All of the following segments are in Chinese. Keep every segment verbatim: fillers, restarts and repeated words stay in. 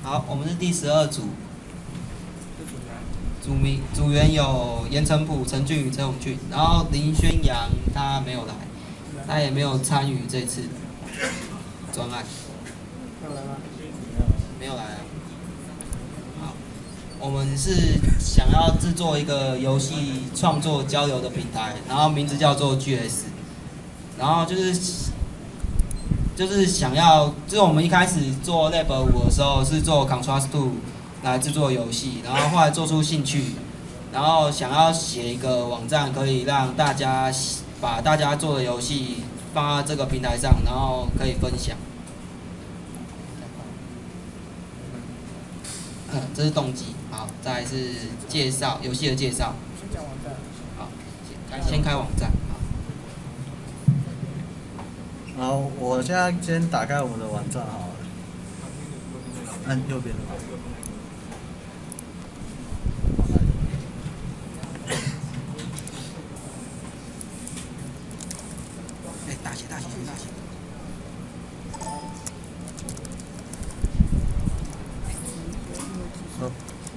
好，我们是第十二组。组名组员有严成普、陈俊宇、陈永俊，然后林宣阳他没有来，他也没有参与这次专案。 没有来吗？ 没有来啊。好，我们是想要制作一个游戏创作交流的平台，然后名字叫做 G S， 然后就是。就是想要，就是我们一开始做 Lab 五的时候是做 Contrast two 来制作游戏，然后后来做出兴趣，然后想要写一个网站，可以让大家把大家做的游戏放在这个平台上，然后可以分享。嗯，这是动机。好，再来是介绍游戏的介绍。 先讲网站。 好，先开网站。 好，我现在先打开我们的网站好了，按右边的。 哎，大写大写大写。 好。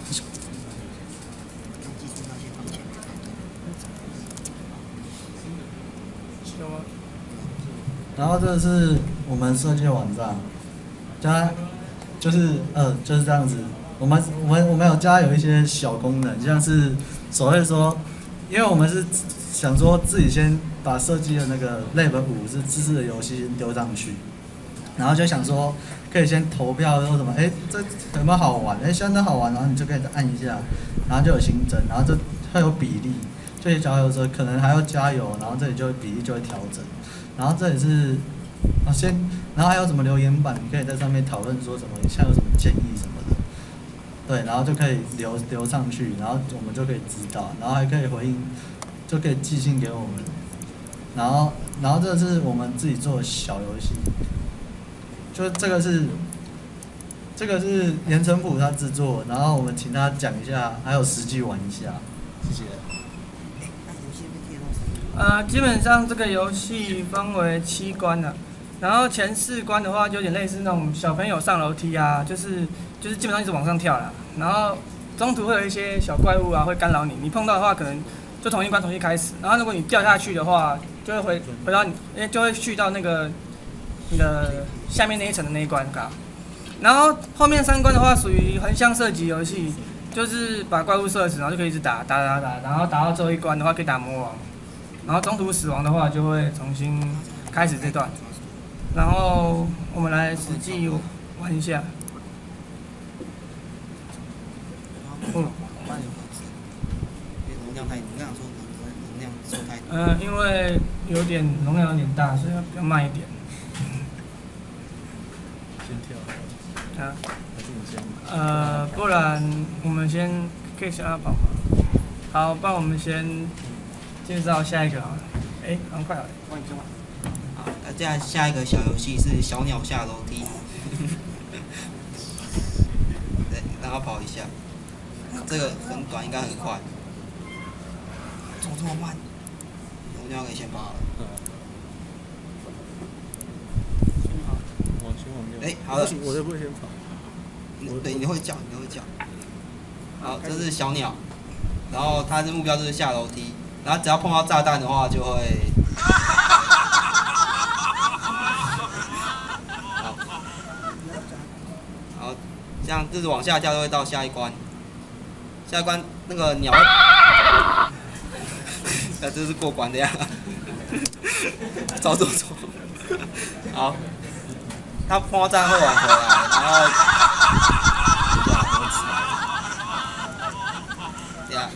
有吗？ 然后这是我们设计的网站，加就是呃就是这样子。我们我们我们有加有一些小功能，像是所谓说，因为我们是想说自己先把设计的那个 Lab 五是知识的游戏丢上去，然后就想说可以先投票说什么，哎这有没有好玩？哎相当好玩，然后你就可以按一下，然后就有新增，然后这会有比例，这些加油者可能还要加油，然后这里就会比例就会调整。然后这里是，啊先，然后还有什么留言板，你可以在上面讨论说什么，像有什么建议什么的，对，然后就可以留留上去，然后我们就可以知道，然后还可以回应，就可以寄信给我们，然后然后这是我们自己做的小游戏，就这个是，这个是严成普他制作，然后我们请他讲一下，还有实际玩一下，谢谢。 呃，基本上这个游戏分为七关的，然后前四关的话就有点类似那种小朋友上楼梯啊，就是就是基本上一直往上跳啦，然后中途会有一些小怪物啊会干扰你，你碰到的话可能就同一关重新开始，然后如果你掉下去的话，就会回回到你，就会去到那个你的下面那一层的那一关嘎。然后后面三关的话属于横向射击游戏，就是把怪物射死，然后就可以一直打打打打，然后打到最后一关的话可以打魔王。然后中途死亡的话，就会重新开始这段。然后我们来实际玩一下。嗯。 容量太，你刚刚说容量受太。 呃，因为有点容量有点大，所以要比较慢一点。 先跳。 啊。 还是你先？ 呃，不然我们先可以想要帮忙。好，帮我们先。介绍下一个好了，哎，很快了，帮你讲完。 好，那这样下一个小游戏是小鸟下楼梯，对，让它跑一下，这个很短，应该很快。怎么这么慢？容量可以先拔了。 嗯。往前往右。哎， 好了。 我就不会先跑。 对，你会叫，你会叫。好，这是小鸟，然后它的目标就是下楼梯。然后只要碰到炸弹的话，就会。好，好，这样就是往下跳就会到下一关。下一关那个鸟，那这是过关的呀。走走走。好，它碰到炸弹会往回来，然后。这样。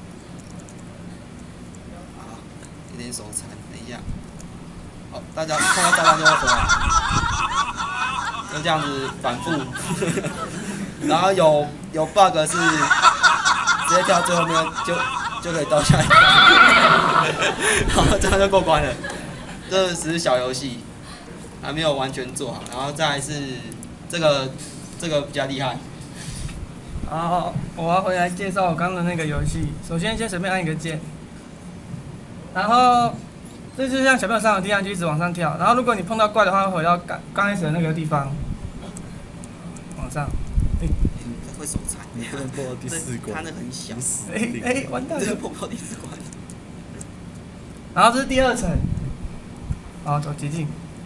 有点手残，等一下。好，大家碰到炸弹就会回来，就这样子反复。然后有有 bug 是直接跳最后面就就可以到下一关，好，这样就过关了。这只是小游戏，还没有完全做好。然后再来是这个这个比较厉害。 好，我要回来介绍我刚刚的那个游戏。首先先随便按一个键。然后，这就像小朋友上楼梯一样，就一直往上跳。然后，如果你碰到怪的话，会回到刚刚开始的那个地方，往上。 会手残。 你不能破到第四关， 他那很小。 哎哎，完蛋了， 破不到第四关。 然后这是第二层，好，走捷径。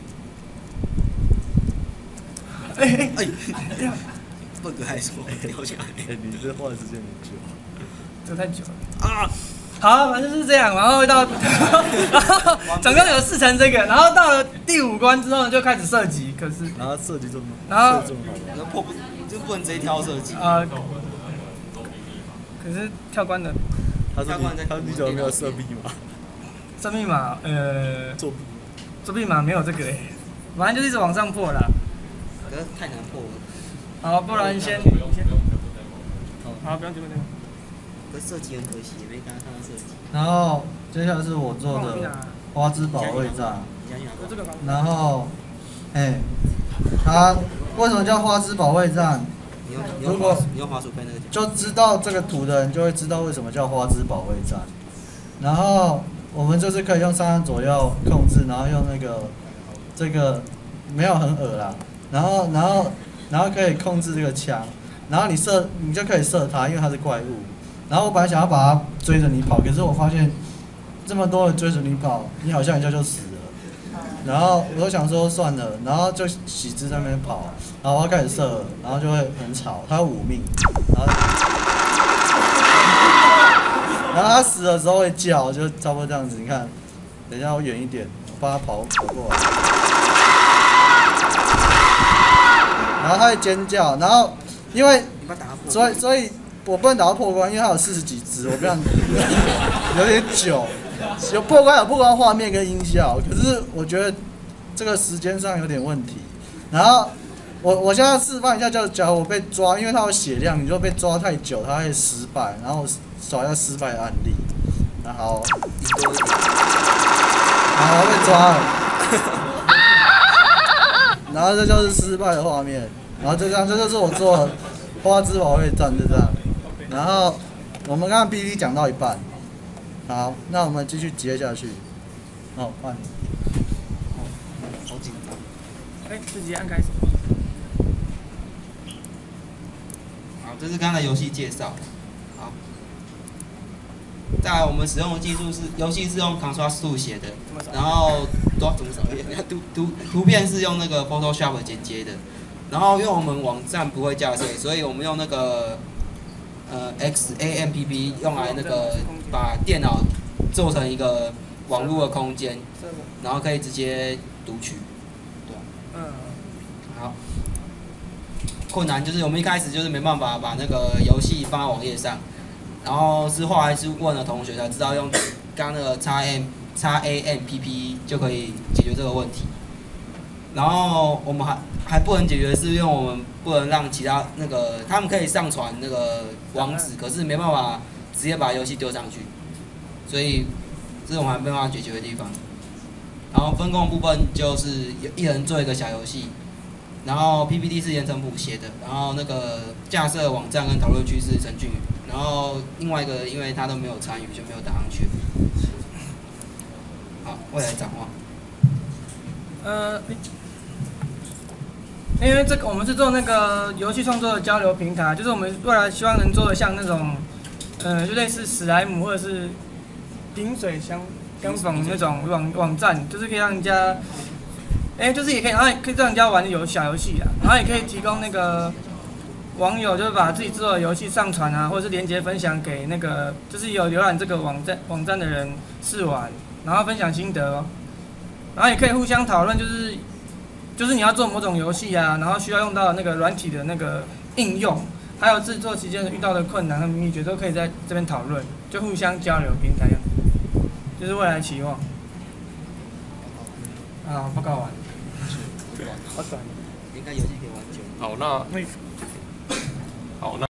哎哎哎，哎呀， 笨哥还说掉下来。 哎，你这花的时间很久。 这太久了啊！好，反正就是这样，然后到，然后总共有四层这个，然后到了第五关之后呢，就开始射击，可是然后射击这么， 然后射这么好玩， 那破不就不能直接挑射击？ 呃，可是跳关的他说你他你怎么没有设密码？ 设密码，呃， 作弊， 作弊码没有这个诶，反正就是一直往上破啦。 可是太难破了。 好，不然先先，好，不用这个这个。 可是射击很可惜，也没刚刚看到射击。 然后接下来是我做的花枝保卫战， 有这个然后，哎，它为什么叫花枝保卫战？ 你用你用滑你用滑鼠配那个讲。 就知道这个图的人就会知道为什么叫花枝保卫战。然后我们就是可以用上下左右控制，然后用那个这个没有很恶啦，然后然后然后可以控制这个枪，然后你射你就可以射它，因为它是怪物。然后我本来想要把它追着你跑，可是我发现这么多人追着你跑，你好像一下就死了。然后我就想说算了，然后就喜之在那边跑，然后我要开始射了，然后就会很吵，他有五命，然后然后他死的时候会叫，就差不多这样子。你看，等一下我远一点，我帮他跑跑过来，然后他会尖叫，然后因为所以所以。我不能打到破关，因为它有四十几只，我不想有点久。有破关有破关画面跟音效，可是我觉得这个时间上有点问题。然后我我现在示范一下，就假如我被抓，因为它有血量，你就被抓太久，它会失败。然后我找一下失败的案例。那好，然后被抓了，然后这就是失败的画面。然后就这样，这就是我做的花枝保卫战，就这样。然后我们刚刚 P P T 讲到一半，好，那我们继续接下去。哦，换你。 好紧张。 哎，直接按开始。 好，这是刚才游戏介绍。好。再来，我们使用的技术是，游戏是用 Contrast 写的，然后多怎么扫？图图图片是用那个 Photoshop 剪接的。然后，因为我们网站不会架设，所以我们用那个。呃 ，X A M P P 用来那个把电脑做成一个网络的空间，然后可以直接读取，对，嗯，好。困难就是我们一开始就是没办法把那个游戏放在网页上，然后是后来是问了同学才知道用刚刚那个 X M X A M P P 就可以解决这个问题。然后我们还还不能解决，是因为我们不能让其他那个他们可以上传那个网址，可是没办法直接把游戏丢上去，所以这是我们还没办法解决的地方。然后分工的部分就是一人做一个小游戏，然后 P P T 是严成普写的，然后那个架设网站跟讨论区是陈俊宇，然后另外一个因为他都没有参与就没有打上去。好，未来展望。 呃。因为这个我们是做那个游戏创作的交流平台，就是我们未来希望能做的像那种，呃，就类似史莱姆或者是萍水相相逢那种网网站，就是可以让人家，哎、欸，就是也可以，然后也可以让人家玩的游小游戏啊，然后也可以提供那个网友就是把自己制作的游戏上传啊，或者是连接分享给那个就是有浏览这个网站网站的人试玩，然后分享心得哦，然后也可以互相讨论，就是。就是你要做某种游戏啊，然后需要用到那个软体的那个应用，还有制作期间遇到的困难和秘诀，都可以在这边讨论，就互相交流平台，就是未来期望。啊，报告完。好短。 应该游戏可以玩久。 好，那好那。